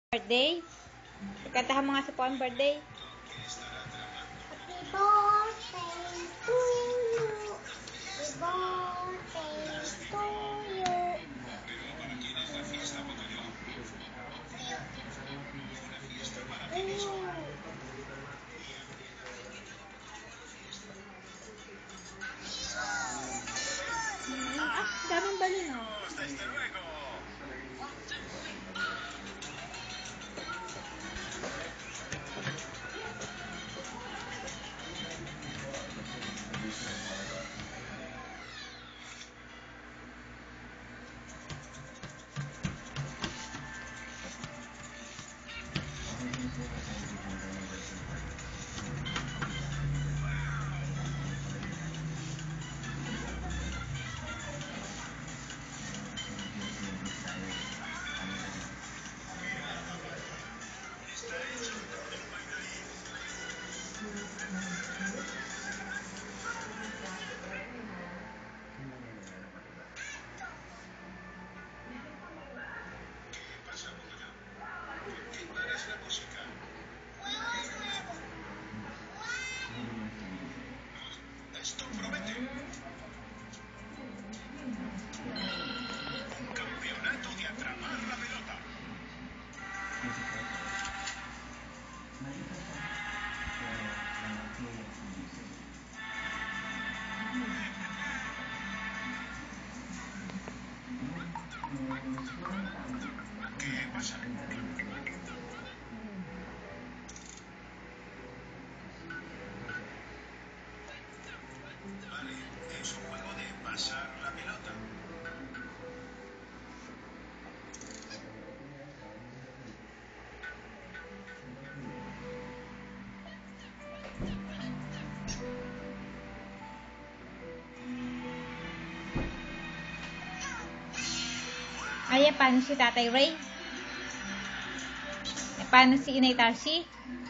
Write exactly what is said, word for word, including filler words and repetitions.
Birthday? Kantahan mo nga sa poem birthday. Happy birthday to you. Happy birthday to you. Ah, daming balon oh. Esto promete. Un campeonato de atrapar la pelota. ¿Qué pasa? Vale, es un juego de pasar la pelota. Ay, paano si Tatay Ray? Paano si Inay Tarsi?